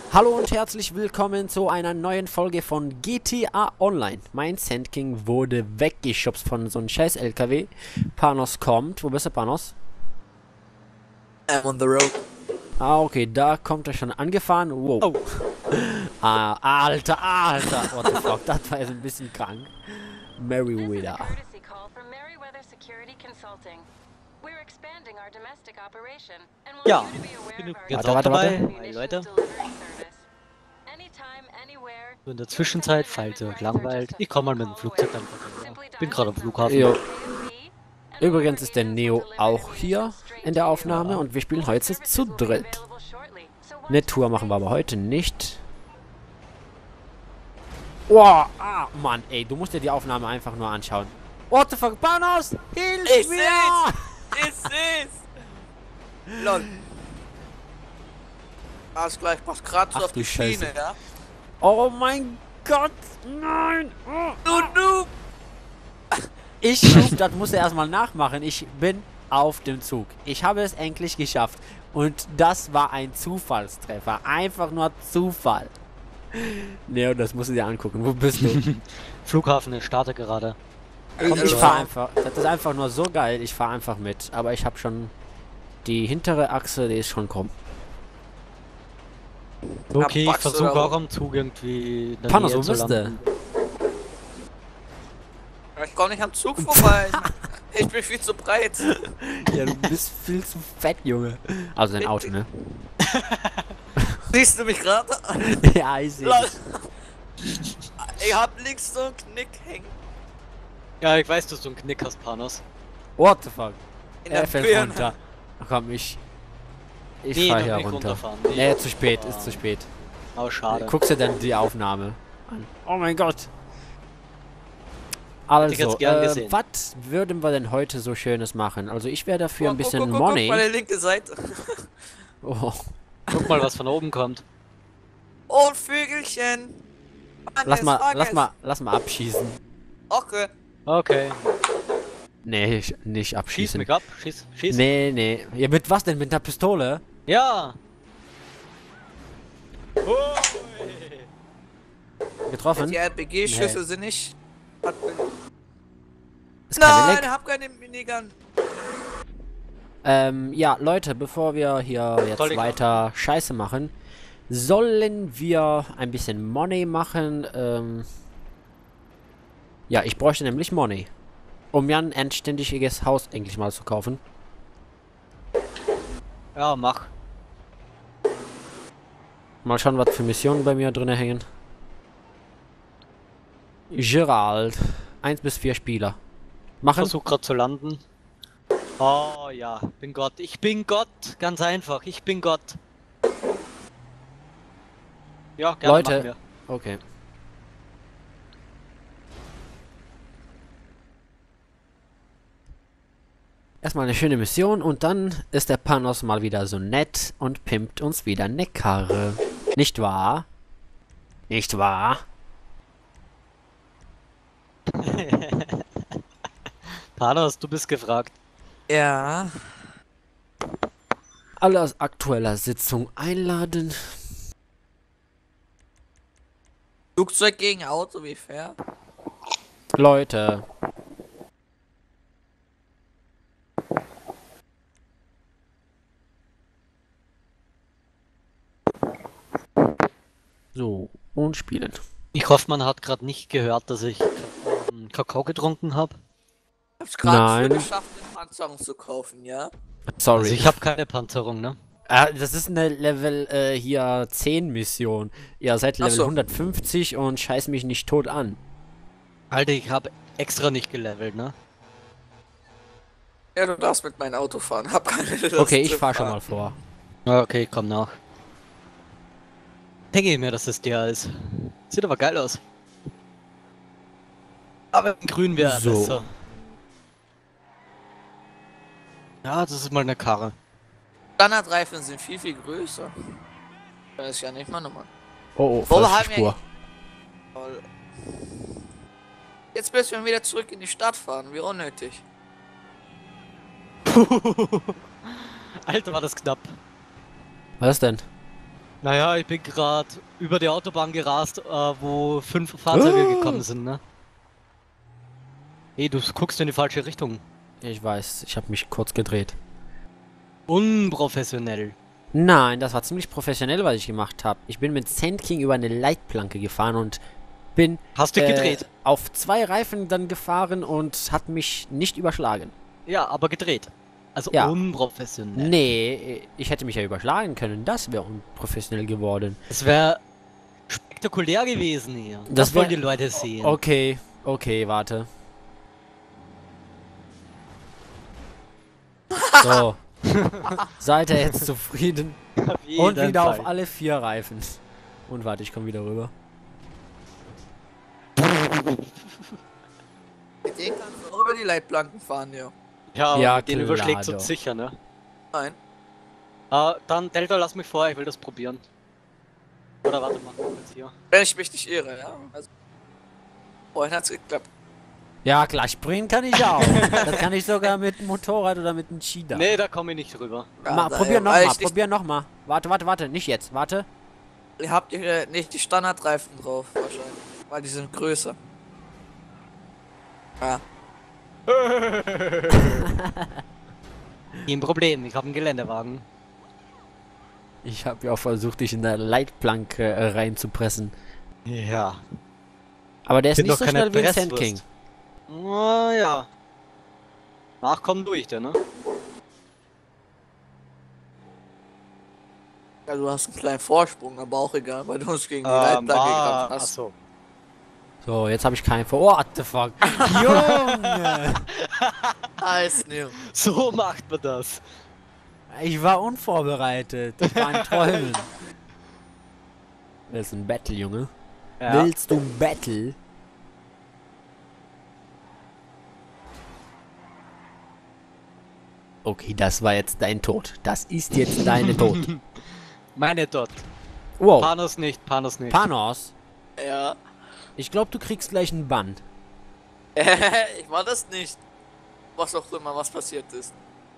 Hallo und herzlich willkommen zu einer neuen Folge von GTA Online. Mein Sand King wurde weggeschubst von so einem scheiß LKW. Panos kommt. Wo bist du, Panos? I'm on the road. Ah, okay, da kommt er schon angefahren. Wow. Oh. Alter. What the fuck, das war jetzt ein bisschen krank. Meriwether. Ja, genug jetzt auch dabei. Hi Leute. So in der Zwischenzeit, falls ihr euch langweilt, ich komme mal mit dem Flugzeug einfach rüber. Bin gerade am Flughafen. Jo. Übrigens ist der Neo auch hier in der Aufnahme und wir spielen heute zu dritt. Eine Tour machen wir aber heute nicht. Wow, Mann, ey, du musst dir die Aufnahme einfach nur anschauen. What the fuck, Panos? Hilf mir! Ich seh's! Lol. Alles gleich, mach's grad so Ach auf du die Schiene, Scheiße. ja? Oh mein Gott, nein! Du! Ich Noob, das muss er erstmal nachmachen. Ich bin auf dem Zug. Ich habe es endlich geschafft. Und das war ein Zufallstreffer. Einfach nur Zufall. Neo, das musst du dir angucken. Wo bist du? Flughafen, ich starte gerade. Komm, ich fahr einfach. Das ist einfach nur so geil. Ich fahr einfach mit. Aber ich habe schon die hintere Achse, die ist schon krumm. Okay, ich versuche auch am Zug irgendwie in der Panos, Nähe wo zu bist du? landen. Ich komme nicht am Zug vorbei. Ich bin viel zu breit. Ja, du bist viel zu fett, Junge. Also dein Auto, ne? Siehst du mich gerade? Ja, ich sehe. Ich hab links so einen Knick hängen. Ja, ich weiß, dass du einen Knick hast, Panos. What the fuck? In der Er fällt Birne. runter. Komm, ich Nee, fahr noch hier nicht runter. runterfahren. Nee, zu spät, ist zu spät. Aber schade. Guckst du denn die Aufnahme an? Oh mein Gott. Hätte ich Also, jetzt gern gesehen. was würden wir denn heute so Schönes machen? Also ich wäre dafür ein bisschen Guck, Money. meine linke Seite. Oh, Guck mal, was von oben kommt. Oh, Vögelchen. lass mal abschießen. Okay. Okay. Nee, nicht Schieß abschießen. mich ab. Schieß. Nee. Ja, mit was denn? Mit einer Pistole? Ja. Getroffen? Die RPG-Schüsse sind nicht. Ist keine Nein, Leck. hab keine Minigun. Ja, Leute, bevor wir hier jetzt Soll ich weiter Scheiße machen, sollen wir ein bisschen Money machen. Ja, ich bräuchte nämlich Money, um mir ein anständiges Haus endlich mal zu kaufen. Ja, mach. Mal schauen, was für Missionen bei mir drin hängen. Gerald. 1 bis 4 Spieler. Machen? Versuch gerade zu landen. Oh ja, bin Gott. Ich bin Gott. Ganz einfach. Ich bin Gott. Ja, gerne Leute. machen wir. Okay. Erstmal eine schöne Mission und dann ist der Panos mal wieder so nett und pimpt uns wieder eine Karre. Nicht wahr? Nicht wahr? Panos, du bist gefragt. Ja. Alle aus aktueller Sitzung einladen. Flugzeug gegen Auto, wie fair? Leute. So, und spielen. Ich hoffe, man hat gerade nicht gehört, dass ich Kakao getrunken habe. Ich hab's gerade Nein. geschafft, eine Panzerung zu kaufen, ja? Sorry. Also ich habe keine Panzerung, ne? Das ist eine Level hier 10 Mission. Ihr seid Level Ach so. 150 und scheiß mich nicht tot an. Alter, ich habe extra nicht gelevelt, ne? Ja, du darfst mit meinem Auto fahren. Hab keine Lust Okay, ich zu fahr schon fahren. mal vor. Ja, okay, komm nach. Denke ich mir, dass das der ist. Sieht aber geil aus. Aber in grün wäre So. besser. Ja, das ist mal eine Karre. Standardreifen sind viel, viel größer. Das ist ja nicht mal nochmal. Oh, Wo falsche haben wir Spur. Toll. Jetzt müssen wir wieder zurück in die Stadt fahren. Wie unnötig. Alter, war das knapp. Was denn? Naja, ich bin gerade über die Autobahn gerast, wo 5 Fahrzeuge gekommen sind, ne? Hey, du guckst in die falsche Richtung. Ich weiß, ich habe mich kurz gedreht. Unprofessionell. Nein, das war ziemlich professionell, was ich gemacht habe. Ich bin mit Sand King über eine Leitplanke gefahren und bin Hast du gedreht? auf 2 Reifen dann gefahren und hat mich nicht überschlagen. Ja, aber gedreht. Also Ja. unprofessionell. Nee, ich hätte mich ja überschlagen können. Das wäre unprofessionell geworden. Es wäre spektakulär gewesen hier. Das Das wollen wär- die Leute sehen. Okay, okay, warte. So. Seid ihr jetzt zufrieden? Auf Und jeden wieder Fall. auf alle 4 Reifen. Und warte, ich komme wieder rüber. Mit denen kannst du auch über die Leitplanken fahren, ja. Ja, Ja, mit denen klar, überschlägst du doch. sicher, ne? Nein. Dann Delta, lass mich vor, ich will das probieren. Oder warte mal, jetzt hier. Wenn ich mich nicht irre, ja. Also, vorhin hat's geklappt. Ja, klar, springen kann ich auch. Das kann ich sogar mit dem Motorrad oder mit dem Cheetah. Nee, da komme ich nicht rüber. Ja, Probier weil nochmal, ich nicht- probier nochmal. Warte, nicht jetzt, warte. Ihr habt nicht die Standardreifen drauf, wahrscheinlich. Weil die sind größer. Ja. Kein Problem, ich habe einen Geländewagen. Ich habe ja auch versucht, dich in der Leitplanke reinzupressen. Ja. Aber der ist Bin nicht doch so keine schnell wie ein Sand Presswurst. King. Na ja. Nachkommen durch, der, ne? Ja, du hast einen kleinen Vorsprung, aber auch egal, weil du uns gegen die Leitplanke gekramt hast. Achso. So, jetzt habe ich keinen vor. Oh, what the fuck. Junge! Nice, Neo. So macht man das. Ich war unvorbereitet. Ich war ein Träumen. Das ist ein Battle, Junge. Ja. Willst du ein Battle? Okay, das war jetzt dein Tod. Das ist jetzt deine Tod. Meine dort. Wow. Panos nicht, Panos nicht. Panos, Ja. ich glaube, du kriegst gleich einen Bann. Ich war das nicht. Was auch immer, was passiert ist.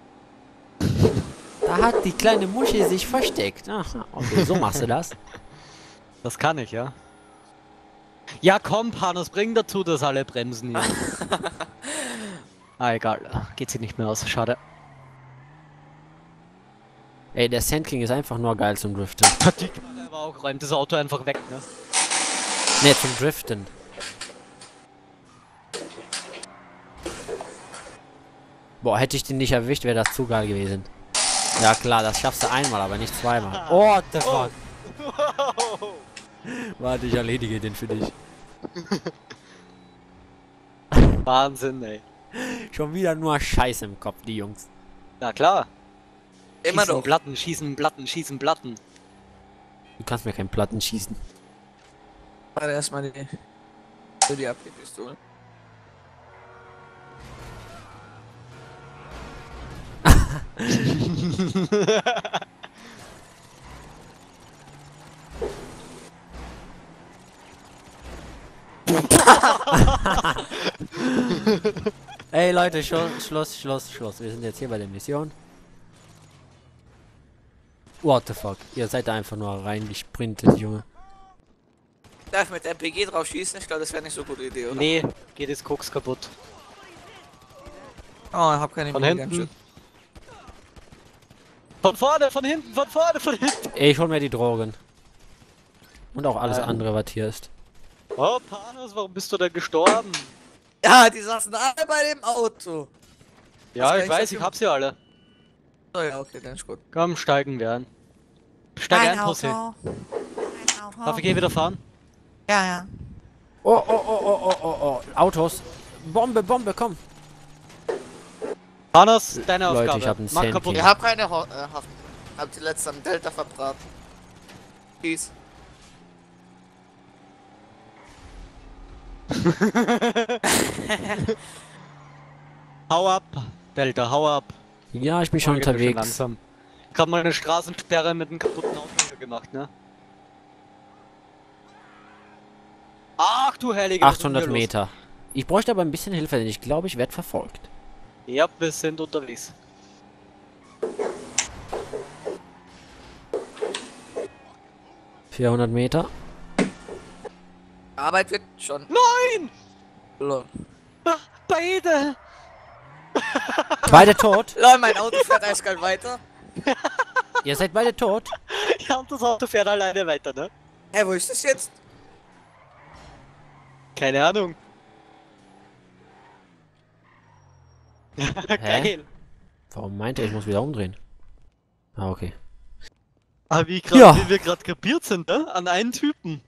Da hat die kleine Muschi sich versteckt. Aha, okay, so machst du das. Das kann ich, ja. Ja komm, Panos, bring dazu, dass alle bremsen hier. Egal. Geht sich nicht mehr aus. Schade. Ey, der Sand King ist einfach nur geil zum Driften. Die Karre aber auch räumt das Auto einfach weg, ne? Ne, zum Driften. Boah, hätte ich den nicht erwischt, wäre das zu geil gewesen. Ja klar, das schaffst du einmal, aber nicht zweimal. Oh, what the fuck. Warte, ich erledige den für dich. Wahnsinn, ey. Schon wieder nur Scheiße im Kopf, die Jungs. Na klar. Immer Schießen doch. Platten, schießen Platten, schießen Platten. Du kannst mir keinen Platten schießen. Warte erstmal die AP-Pistole. Ey Leute, Schluss. Wir sind jetzt hier bei der Mission. What the fuck? Ihr seid da einfach nur reingesprintet, Junge. Darf ich mit RPG drauf schießen? Ich glaube, das wäre nicht so gute Idee, oder? Nee, geht das Koks kaputt. Oh, ich hab keine Von Minigun. hinten. Von vorne, von hinten, von vorne, von hinten. Ich hol mir die Drogen. Und auch alles Ja. andere, was hier ist. Oh, Panos, warum bist du denn gestorben? Ja, die saßen alle bei dem Auto. Ja, kann ich ich weiß, dafür ich hab's ja alle. Oh ja, okay, dann ist gut. Komm, steigen wir ein. Steig ein, Pussy. Darf ich wieder fahren? Ja, ja. Oh. Autos. Bombe, komm. Panos, deine Leute, Aufgabe. ich hab einen Mach Sand kaputt. King. Ich hab keine Haft. Hab die letzte am Delta verbraten. Peace. Hau ab, Delta, hau ab. Ja, ich bin schon Geht mir unterwegs. langsam. Ich hab mal eine Straßensperre mit einem kaputten Auto gemacht, ne? Ach du Heilige. was ist denn 800 hier los? Meter. Ich bräuchte aber ein bisschen Hilfe, denn ich glaube, ich werde verfolgt. Ja, wir sind unterwegs. 400 Meter. Arbeit wird schon. Nein! Lol. Ah, beide! Beide tot? Lol, mein Auto fährt eiskalt weiter. Ihr seid beide tot? Ja, und das Auto fährt alleine weiter, ne? Hä, wo ist das jetzt? Keine Ahnung. Geil. Warum meinte er, ich muss wieder umdrehen? Ah, okay. Aber wie Ja. wir gerade kapiert sind, ne? An einen Typen.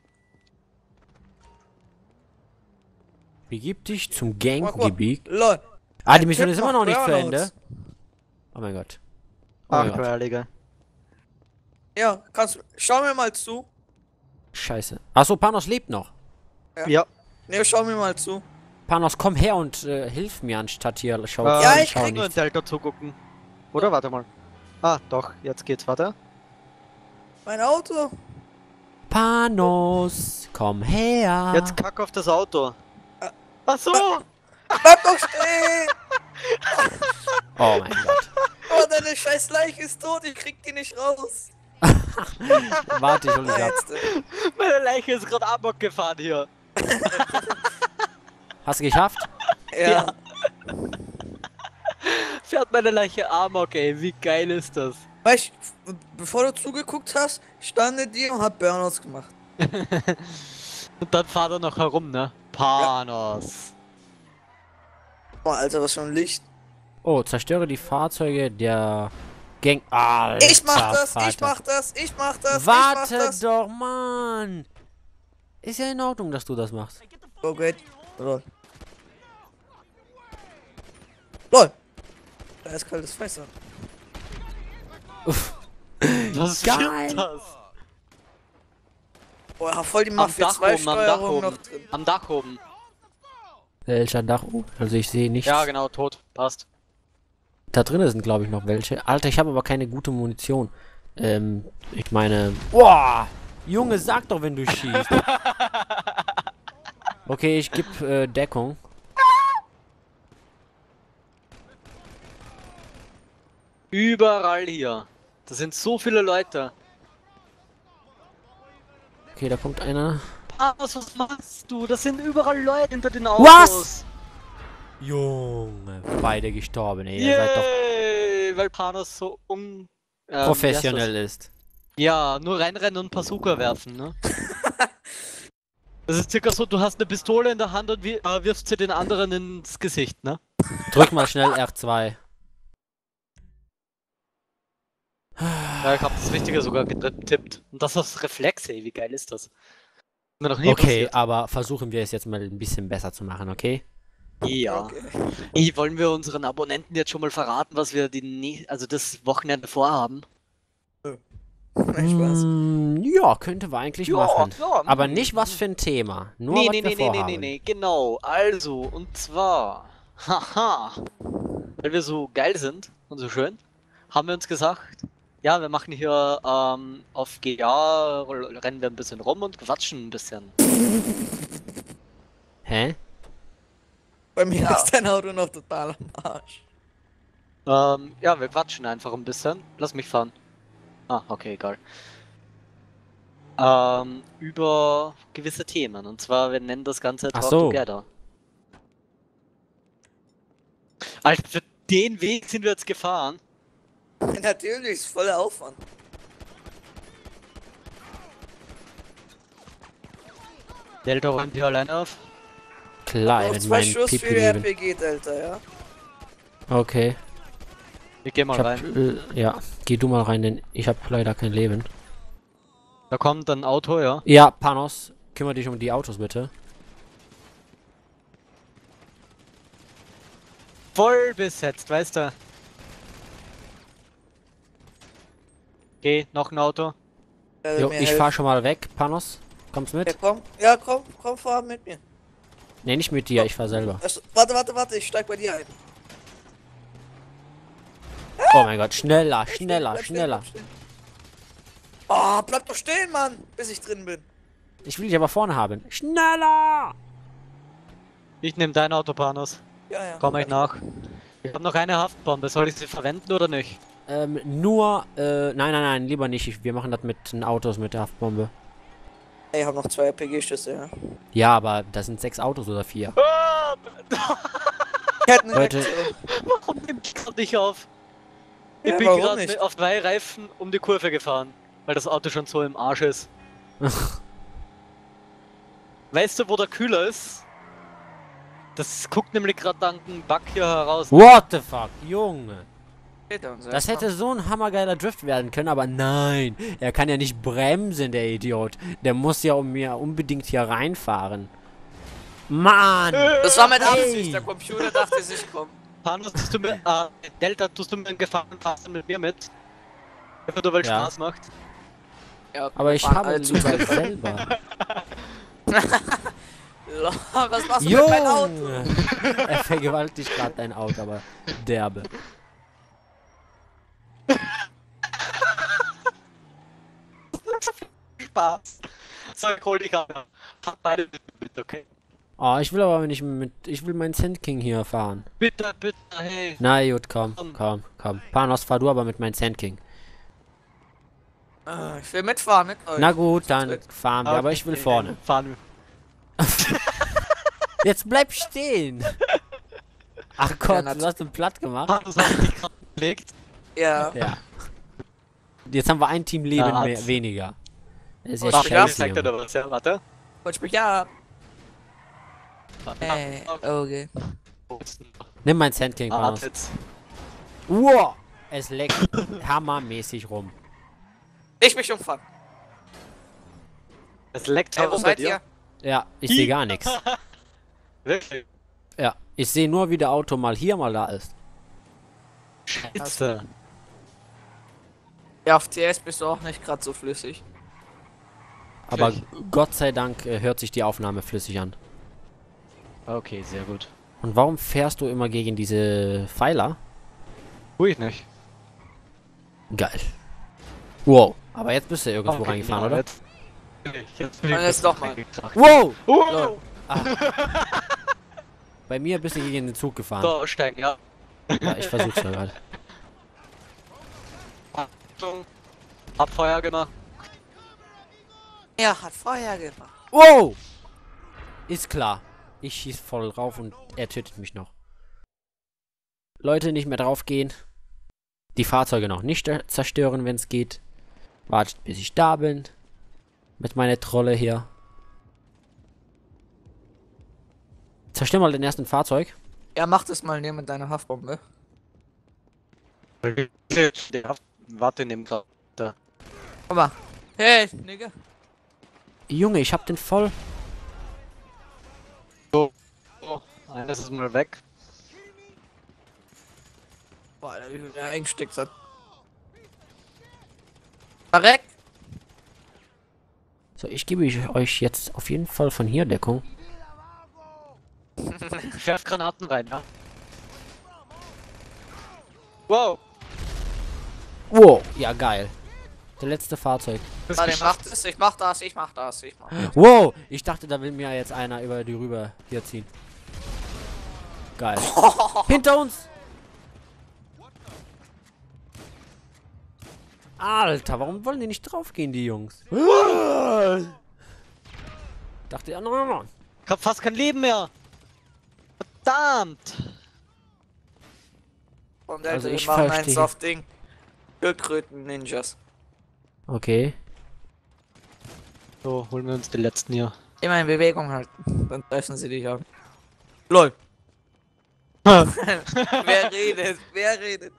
Begib dich zum Ganggebiet. Lol. Ah, die Mission Typ ist immer noch nicht zu Burnouts. Ende. Oh mein Gott. Oh mein Gott. Abenteuerliga. Ja, schau mir mal zu. Scheiße. Achso, Panos lebt noch. Ja. Ne, schau mir mal zu. Panos, komm her und hilf mir, anstatt hier schau. Ja, ich ich kann krieg nur in Delta zugucken. Oder? Warte mal. Ah, doch, jetzt geht's weiter. Mein Auto. Panos, komm her. Jetzt kack auf das Auto. Ach so! Bleib doch stehen! Oh mein Gott. Oh, deine scheiß Leiche ist tot, ich krieg die nicht raus. Warte, ich hol dich Ah, ab. jetzt. Meine Leiche ist gerade Amok gefahren hier. Hast du geschafft? Ja. Fährt meine Leiche Amok, ey. Wie geil ist das? Weißt du, bevor du zugeguckt hast, stand er dir und hat Burnouts gemacht. Und dann fahrt er noch herum, ne? Panos. Boah, Alter, was für ein Licht. Oh, zerstöre die Fahrzeuge der Gang. Alter, Ich mach das, ich Vater. mach das, ich mach das, Warte ich mach das. doch, Mann. Ist ja in Ordnung, dass du das machst. Oh, great. Lol. Lol. Da ist kaltes Fässer. Was Geil. ist das? Boah, voll die Am Mafia Dach 2 oben, am Dach Steuerung noch oben. drin. Am Dach oben. Welcher Dach? Oh, also ich sehe nichts. Ja, genau, tot. Passt. Da drinnen sind, glaube ich, noch welche. Alter, ich habe aber keine gute Munition. Ich meine... Boah! Junge, sag doch, wenn du schießt. Okay, ich gebe Deckung. Überall hier. Da sind so viele Leute. Okay, da kommt einer. Panos, was machst du? Das sind überall Leute hinter den Autos. Was? Junge, beide gestorben, ey. Ihr seid doch Yay, weil Panos so professionell ist. Ja, nur reinrennen und Bazooka werfen, ne? Das ist circa so, du hast eine Pistole in der Hand und wirfst sie den anderen ins Gesicht, ne? Drück mal schnell R2. Ja, ich hab das Richtige sogar getippt. Und das aus Reflex, ey, wie geil ist das? Mir noch nie Okay, passiert. aber versuchen wir es jetzt mal ein bisschen besser zu machen, okay? Ja. Okay. Ey, wollen wir unseren Abonnenten jetzt schon mal verraten, was wir also das Wochenende vorhaben? Nein, Spaß. Ja, könnte wir eigentlich Ja, machen. ja. Aber nicht was für ein Thema. Nur Nee, was nee, wir nee, nee, nee, vorhaben. nee, genau. Also, und zwar, haha, weil wir so geil sind und so schön, haben wir uns gesagt, ja, wir machen hier auf GA, rennen wir ein bisschen rum und quatschen ein bisschen. Hä? Bei mir ist dein Auto noch total am Arsch. Ja, wir quatschen einfach ein bisschen. Lass mich fahren. Ah, okay, egal. Über gewisse Themen. Und zwar, wir nennen das Ganze Ach Talk so. Together. Alter, für den Weg sind wir jetzt gefahren. Natürlich, ist voller Aufwand. Delta räumt hier alleine auf. Klar, Noch mit 2 meinem Schuss für die Pipi-Leben. RPG, Delta, ja? Okay. Ich geh mal Ich hab, rein. ja, geh du mal rein, denn ich habe leider kein Leben. Da kommt ein Auto, ja. Ja, Panos, kümmere dich um die Autos bitte. Voll besetzt, weißt du. Okay, noch ein Auto. Der will Jo, mir ich helfen. fahr schon mal weg, Panos. Kommst Ja, mit? komm. Ja, komm, fahr mit mir. Nee, nicht mit dir, ich fahr selber. Also, warte, ich steig bei dir ein. Oh mein Gott, schneller, Bleib schneller, stehen, schneller. bleib stehen. Oh, bleib doch stehen, Mann, bis ich drin bin. Ich will dich aber vorne haben. Schneller! Ich nehme dein Auto, Panos. Ja. Komm ich nach. Ich habe noch eine Haftbombe. Soll ich sie verwenden oder nicht? Nein, lieber nicht. Wir machen das mit den Autos mit der Haftbombe. Ich habe noch 2 RPG-Schüsse, ja. Ja, aber da sind 6 Autos oder 4. Ich hätte eine Leute. Reaktion. Warum nimmt ich gerade nicht auf? Ich Ja, bin warum gerade nicht? auf 2 Reifen um die Kurve gefahren, weil das Auto schon so im Arsch ist. Weißt du, wo der Kühler ist? Das guckt nämlich gerade dank dem Bug hier heraus. What the fuck, Junge. Hinter uns Das erstmal. hätte so ein hammergeiler Drift werden können, aber nein. Er kann ja nicht bremsen, der Idiot. Der muss ja um mir unbedingt hier reinfahren. Mann! Das war mit Ey. Absicht. Der Computer dachte sich, komm. Panos, tust du mir, Delta, tust du mir einen Gefallen, fahrst du mit mir mit? Einfach nur, weil Ja. Spaß macht. Ja, Aber ich fahren habe alle lieber selber. Was machst du mit meinem Auto? Junge! Er vergewaltigt gerade dein Auto, aber derbe. Spaß. So, ich hol dich ab. Fahr beide mit, okay? Oh, ich will aber nicht mit. Ich will meinen Sand King hier fahren. Bitte, bitte, hey. Na gut, komm. Panos, fahr du aber mit meinem Sand King. Ich will mitfahren mit euch. Na gut, dann fahren wir, aber ich will vorne. Fahren wir. Jetzt bleib stehen! Ach Gott, Ja, du hast ihn platt gemacht. Panos hat dich gerade gelegt. Ja. Ja. Jetzt haben wir ein Team Leben Ja, mehr, hat's. weniger. Das ist ja Ach, Ich scheiße, zeig dir Junge. da was, ja, warte. Holst mich ab. Warte. Okay. Nimm mein Sand King, Panos. Warte jetzt. Wow! Es leckt hammermäßig rum. Ich mich umfahren. Es leckt Hey, wo herum bei seid dir. ihr? Ja, ich sehe gar nichts. Wirklich. Ja, ich sehe nur, wie der Auto mal hier, mal da ist. Scheiße. Ja, auf CS bist du auch nicht gerade so flüssig. Aber Flüssig. Gott sei Dank hört sich die Aufnahme flüssig an. Okay, sehr gut. Und warum fährst du immer gegen diese Pfeiler? Tu ich nicht. Geil. Wow. Aber jetzt bist du irgendwo Okay, reingefahren, genau, oder? Jetzt Und jetzt doch mal. Wow! Oh! Bei mir bist du gegen den Zug gefahren. So, steigen, ja. Ja, ich versuch's ja gerade. Achtung. Hab Feuer gemacht. Er hat Feuer gemacht. Wow! Ist klar. Ich schieß voll drauf und er tötet mich noch. Leute, nicht mehr drauf gehen. Die Fahrzeuge noch nicht zerstören, wenn es geht. Wartet, bis ich da bin. Mit meiner Trolle hier. Zerstör mal den ersten Fahrzeug. Ja, mach das mal nehmen mit deiner Haftbombe. Ja, warte, nimm grad. Da. Guck mal. Hey, Nigga. Junge, ich hab den voll. Oh, eines ist mal weg. Boah, Alter, wie viel der eingesteckt hat. Verreck! So, ich gebe euch jetzt auf jeden Fall von hier Deckung. Ich werf Granaten rein, ja. Wow. Wow, ja geil. Der letzte Fahrzeug. Das Warte, geschafft. mach das, ich mach das, ich mach das, ich mach das. Wow, ich dachte, da will mir jetzt einer über die rüber hier ziehen. Geil. Hinter uns! Alter, warum wollen die nicht draufgehen, die Jungs? Dachte ja, no. Ich hab fast kein Leben mehr. Verdammt. Und Also wir ich machen ein verstehe. Soft-Ding. Schildkröten-Ninjas. Okay. So, holen wir uns den letzten hier. Immer in Bewegung halten, dann treffen sie dich an. LOL. Wer redet? Wer redet?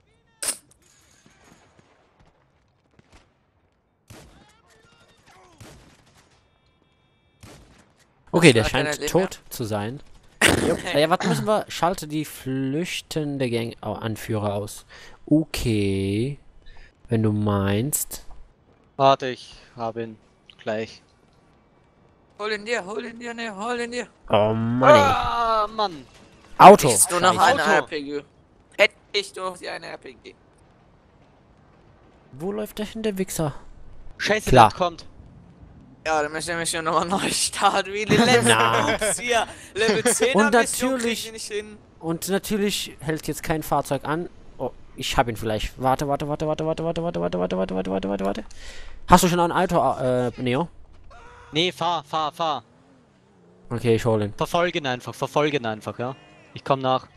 Okay, der war keine scheint Leben tot zu sein. Ja, was müssen wir? Schalte die flüchtende Gang-Anführer aus. Okay. Wenn du meinst. Warte, ich habe ihn gleich. Hol ihn dir, ne, hol ihn dir. Oh Mann. Ah, Mann. Auto. Hättest du noch Scheiße. eine Auto. RPG? Hätte ich doch die eine RPG. Wo läuft der hin, der Wichser? Scheiße, Klar. das kommt. Ja, dann müssen wir Mission nochmal neu starten, wie die letzten Na. Jungs hier. Level 10 Und Mission natürlich- krieg ich nicht hin. Und natürlich hält jetzt kein Fahrzeug an. Oh, ich hab ihn vielleicht. Warte. Hast du schon ein Auto, Neo? Nee, fahr. Okay, ich hole ihn. Verfolge ihn einfach, ja. Ich komm nach.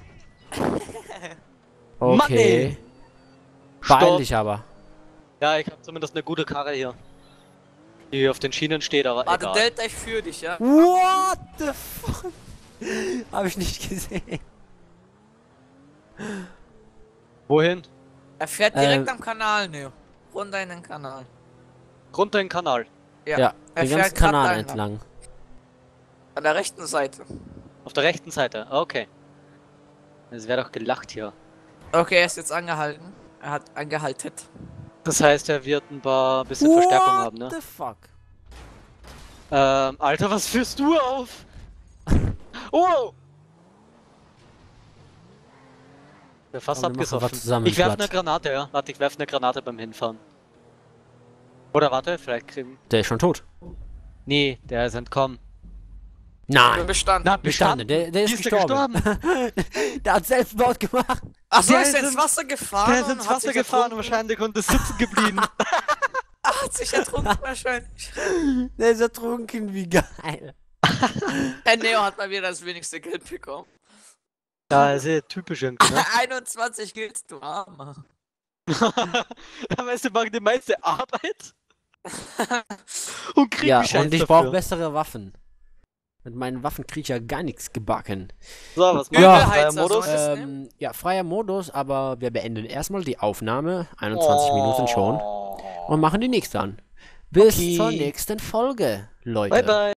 Mann, Okay. ey. Beeil Stopp. dich aber. Ja, ich habe zumindest eine gute Karre hier. Die hier auf den Schienen steht, aber Warte, egal. Delta, ich führe dich, ja? What the fuck? Hab ich nicht gesehen. Wohin? Er fährt direkt am Kanal, ne? Runter in den Kanal. Runter in den Kanal. Ja, er den fährt ganzen grad Kanal da entlang. An der rechten Seite. Auf der rechten Seite, okay. Es wäre doch gelacht hier. Okay, er ist jetzt angehalten. Er hat angehalten. Das heißt, er wird ein paar bisschen Verstärkung haben, What ne? the fuck? Alter, was führst du auf? Oh! Der fast Komm, wir machen was abgesoffen. zusammen Ich werfe platt. eine Granate, ja. Warte, ich werfe eine Granate beim Hinfahren. Oder warte, vielleicht kriegen... Der ist schon tot. Nee, der ist entkommen. Nein. Bestanden. Na, Bestanden. Der ist Wie ist der gestorben. Der hat Selbstmord gemacht. Achso, Der ist er ist ins Wasser gefahren? Der ist und ins hat Wasser sich gefahren ertrunken? wahrscheinlich und ist sitzen geblieben. Hat sich ertrunken wahrscheinlich. Der ist ertrunken, wie geil. Herr Neo hat mal wieder das wenigste Geld bekommen. Ja, sehr typisch irgendwie, ne? 21 Kills, du Armer. Da weißt du, machen die meiste Arbeit und kriegen Ja, Scheiß und ich dafür. brauche bessere Waffen. Mit meinen Waffen krieg ich ja gar nichts gebacken. So, was machen Ja. wir? Freier Heizer, Modus? soll ich- nehmen? Ja, freier Modus, aber wir beenden erstmal die Aufnahme, 21 Minuten schon, und machen die nächste an. Bis Okay. zur nächsten Folge, Leute. Bye bye.